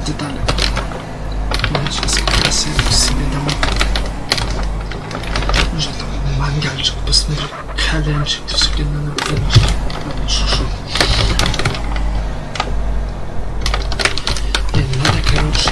детали. Я сейчас как раз иду к себе домой. Уже там мангальчик посмотрю. Кальянчик, все надо выносить. Шушу. И надо, короче,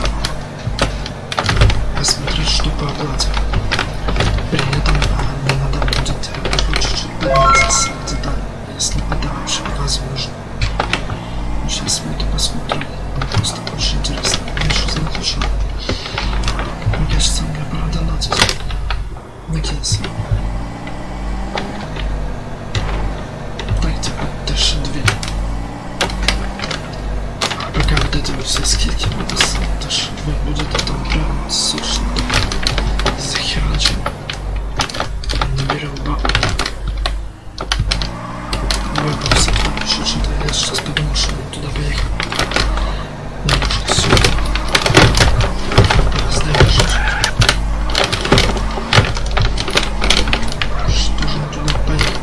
посмотреть, что по оплате. При этом мне надо будет чуть-чуть подняться с деталей, если это вообще возможно. Сейчас мы это посмотрим. Просто очень интересно. Я еще знаю, что. Мне кажется, мне пора донатить. Накинься. Так, типа, 1200. А пока вот эти вот все скидки будут выглядит это прям сочно. Захерачим. Наберем бабу. Выбрался еще что-то. Я сейчас подумал, что он туда поехал. Не может все. Раздаешь. Что же он туда поехал?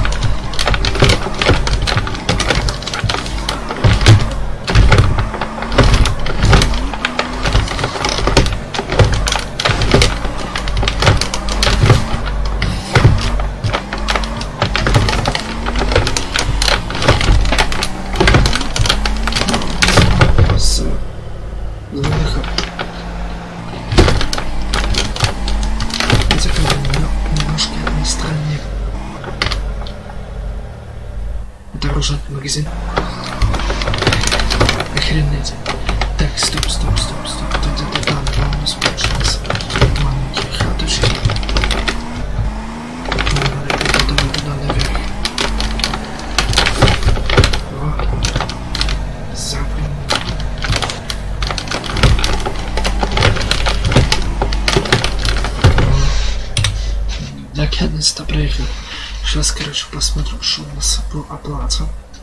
Магазин. Охренеть. Так, стоп. Ты где-то там у нас получается. Маленькие хаточки. Надо туда наверх. О. Запрям. Наконец-то проехал. Сейчас, короче, посмотрим, что у нас по оплате.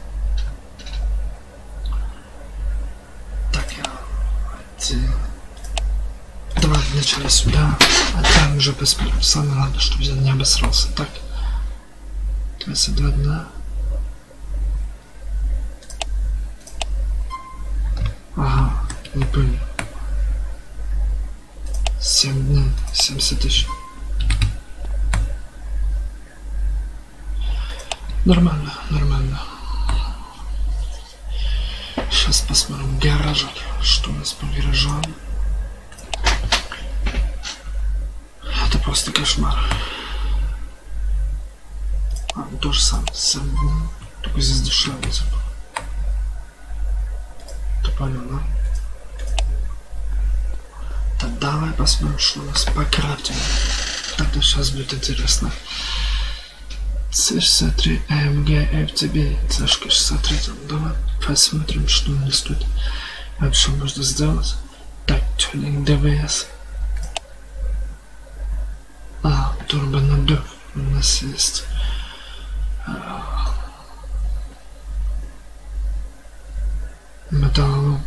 Давай вначале сюда, а там уже посмотрим. Самое главное, чтобы я не обосрался. Так, 22 дня. Ага, не понял. 7 дней, 70 тысяч. Нормально. Сейчас посмотрим гаражик. Что у нас по гаражам? Это просто кошмар. То же самое. Только здесь дешевле. Ты понял, да? Так, давай посмотрим, что у нас по крафтингу. Это сейчас будет интересно. C63 AMG FTB C63. Давай посмотрим, что у нас тут вообще можно сделать. Так, тюнинг ДВС. Турбонаддув у нас есть. Металлолом.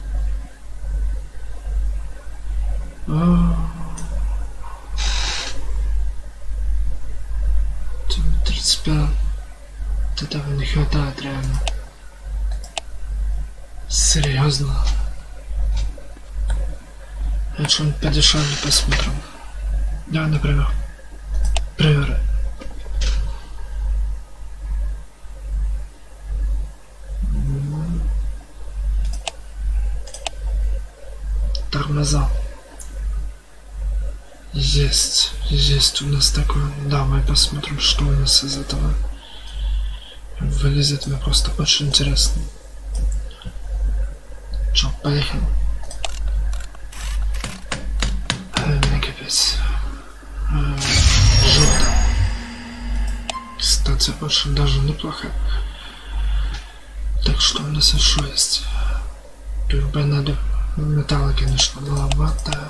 35. Этого не хватает реально. Серьезно. А что-нибудь подешевле посмотрим. Давай, например. Примеры. Тормоза. Есть у нас такое. Давай посмотрим, что у нас из этого вылезет. Мне просто очень интересно. Чё, поехали. Мне капец. Желтый. Кстати, очень даже неплохо. Так, что у нас еще есть? Турбонаддув. Металла, конечно, маловато.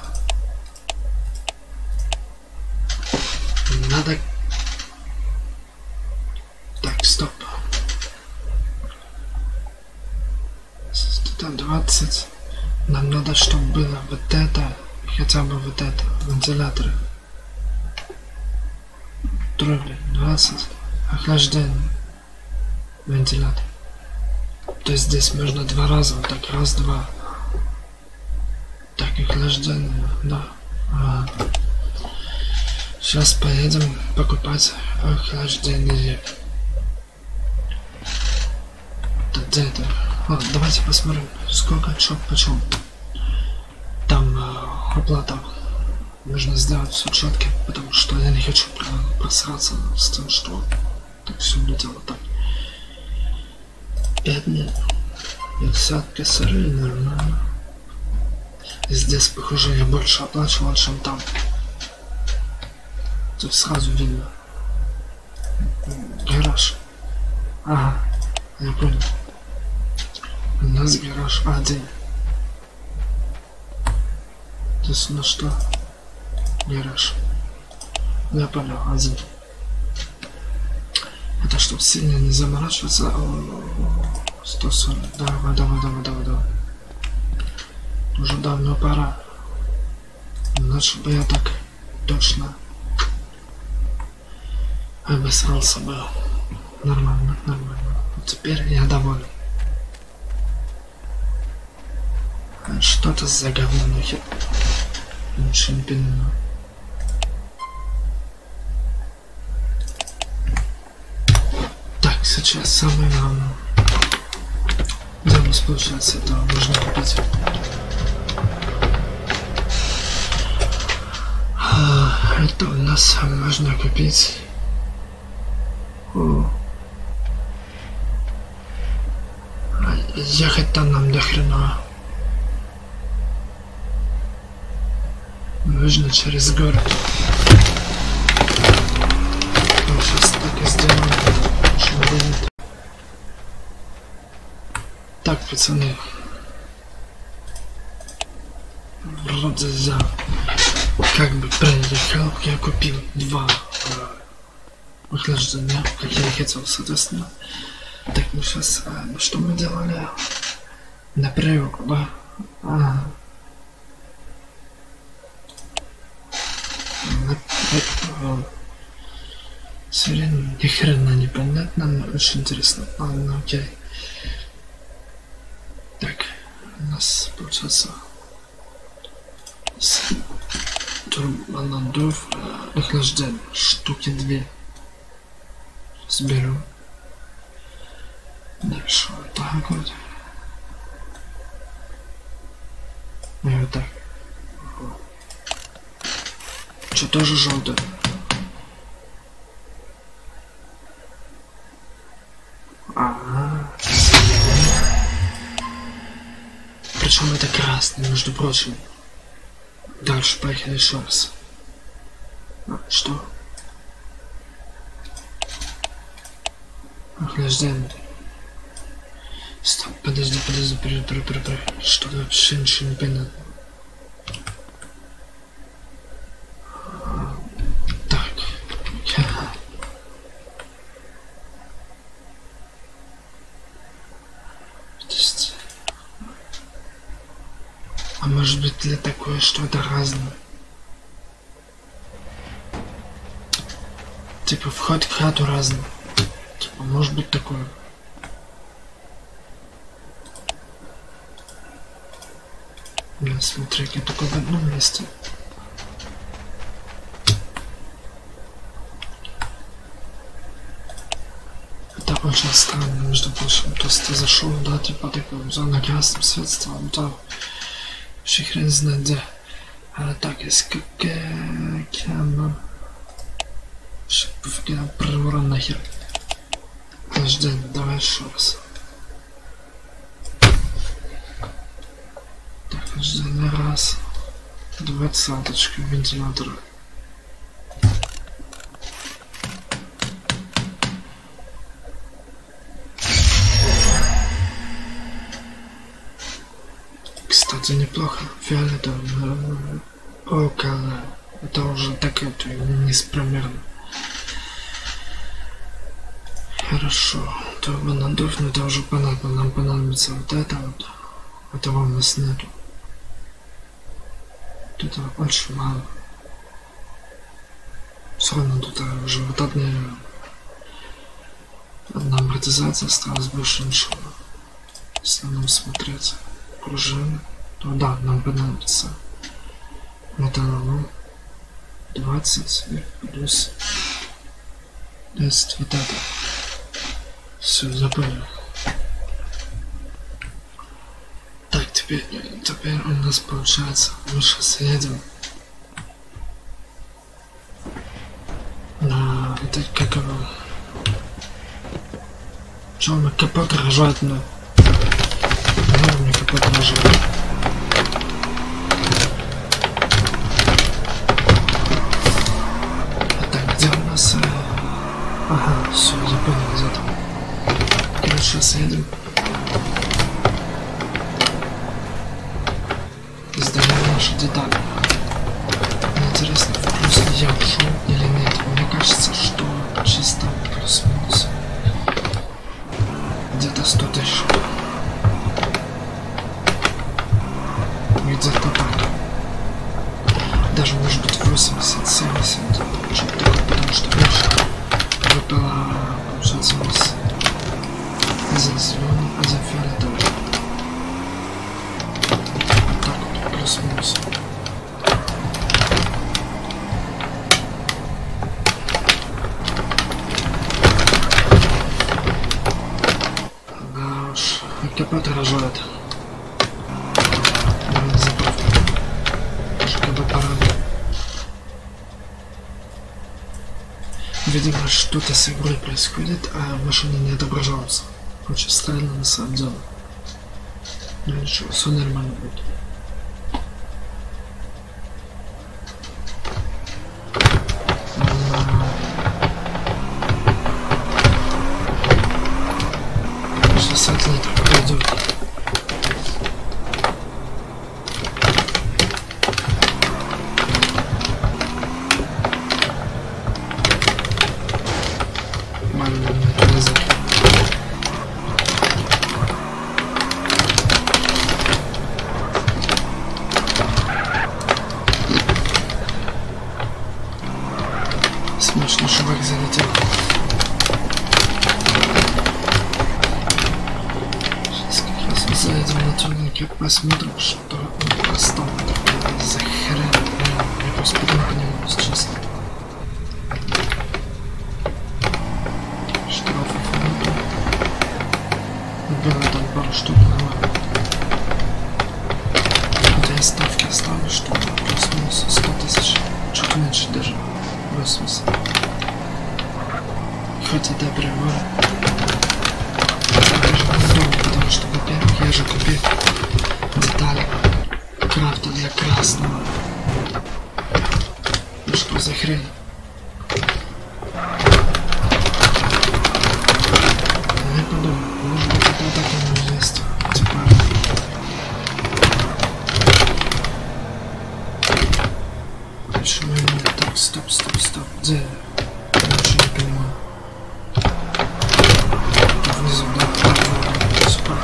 Надо... Так, стоп. 120. Нам надо, чтобы было вот это, хотя бы вот это, вентиляторы. Трубы 20. Охлаждение. Вентилятор. То есть здесь можно два раза, вот так, раз, два. охлаждение, да. Сейчас поедем покупать охлаждение. Где это? Давайте посмотрим, сколько, что, почем. Там оплата. Нужно сделать все четко, потому что я не хочу просраться с тем, что так все дело так. 5 дней. 50 косарей, нормально. И здесь, похоже, я больше оплачивал, чем там. Тут сразу видно. Гараж. Ага, я понял. У нас гараж один. То есть на что? Гараж. Я понял, один. Это чтобы сильно не заморачиваться. 140. Давай. Уже давно пора. Иначе бы я так точно обосрался бы. Нормально. Вот теперь я доволен. Что-то за говно нахер. Ничего не понимаю. Так, сейчас самое главное. Да, у нас получается, это нужно купить. Это у нас можно купить. Ехать-то нам до хрена. Нужно через город. Сейчас так и сделаем. Так, пацаны. Вроде за как бы приехал, я купил 2 охлаждения, как я и хотел, соответственно. Так, ну сейчас, что мы делали? Напрямик, да? Сегодня ни хрена непонятно, но очень интересно. Ладно, окей. Так, у нас получается турбонаддув охлаждение, штуки 2. Сберу. Дальше вот так вот. И вот так. Что, тоже желтое? Причем это красный, между прочим. Дальше поехали еще раз. Что? Охлаждение. Стоп, подожди, что-то вообще ничего не понятно. Так. А может быть ли такое что-то разное? Типа вход в хату разный. Типа может быть такое. Блин, смотри, я только в одном месте. Это очень странно, между прочим. То есть ты зашел, да, типа такой зона красным средством, да. Вообще хрен знает где. Так, есть какая проворон нахер. Подожди, давай еще раз. Так, охлаждение раз. 20 вентилятора. Кстати, неплохо. Фиолетовый. Около. Это уже так это неспромерно. Хорошо. Турбонаддув, но это уже понятно. Нам понадобится вот это вот. Этого у нас нету. Тут этого очень мало. Все равно тут уже вот одна амортизация осталась, больше ничего. Если нам смотреть пружины, то да, нам понадобится металлолом 20 плюс 10 вот это. Все, запомнил. Так, теперь у нас получается, мы сейчас едем на это, как его, что мне капот рожает, но мне капот рожает. Так, где у нас, ага, все, я понял, где там. Короче, сейчас едем. Сдаем наши детали. Мне интересно, в плюс ли я ушел или нет. Мне кажется, что чисто плюс-минус где-то 100 тысяч. Где-то так. Даже может быть 80-70. Что-то такое, потому что больше выпало, получается, у нас один зеленый, один фиолетовый. Так вот, плюс-минус. Да уж, капот рожает. Наверное, заправка. Даже как бы пора. Видимо, что-то с игрой происходит, а машины не отображаются. Очень странно на самом деле. Но ничего, все нормально будет. Сейчас литров пойдет. Маленький назад. Смешно, чувак залетел. Сейчас как раз заедем на тоненький, посмотрим, что он поставил за хрен. Я просто не понимаю, честно. Штрафов нету. Было там пару штук, но я ставки оставлю, что плюс-минус 100 тысяч. Чуть меньше даже. 80. Хоть это прямо. Потому что, во-первых, я же купил детали крафта для красного. Ну что за хрень? Я подумал, может быть это так и не есть. Типа... Почему не так? Стоп. Где? Я ничего не понимаю. Внизу, да? Супер.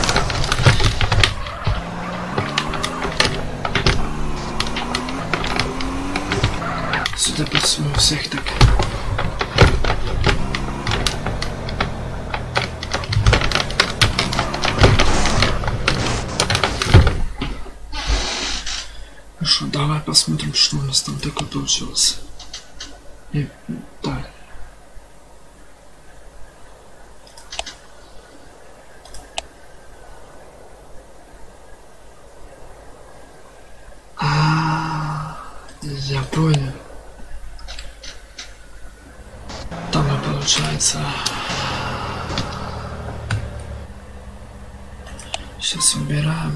Сюда подсуну всех так. Хорошо, давай посмотрим, что у нас там такое получилось. И, так. Я понял. Там и получается. Сейчас убираем.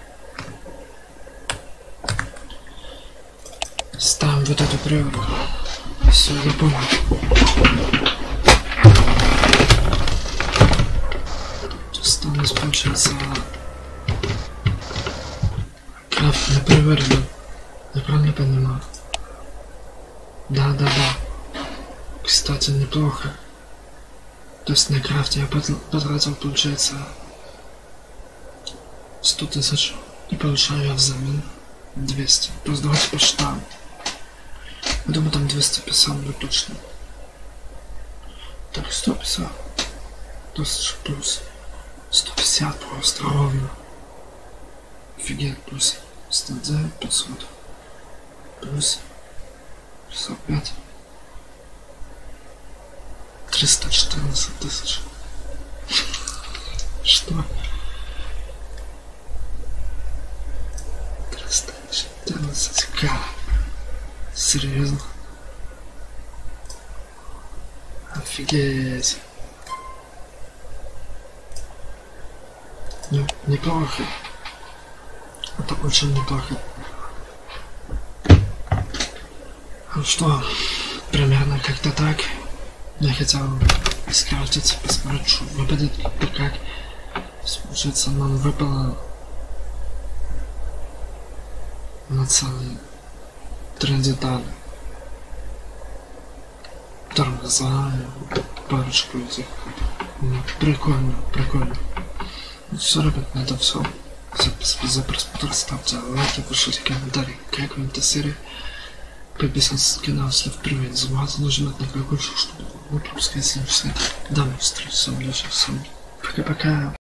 Ставим вот эту приводку. Все, я понял. Что у нас получается? Крафт на приводе. Я правильно понимаю? Да. Кстати, неплохо. То есть на крафте я потратил, получается, 100 тысяч. И получаю я взамен 200. То есть давайте посчитаем. Я думаю, там 250 будет точно. Так, 150. Тысяч плюс 150 просто ровно. Офигеть, плюс 109, 500. плюс 65. 314 тысяч. Что? 314к. Серьезно? Офигеть. Ну, неплохо. Это очень неплохо. Ну что, примерно как-то так. Я хотел скрафтить, посмотреть, что выпадет, и как. Получается, нам выпало на целые 3 детали. Тормоза, парочку этих. Ну, прикольно, прикольно. Ну все, ребят, на этом все. За просмотр, ставьте лайки, пишите комментарии, как вам эта серия. Подписывайтесь на канал, если впервые забывайте нажимать на колокольчик, чтобы не пропускать следующие. До новых встреч, всем удачи, всем пока-пока.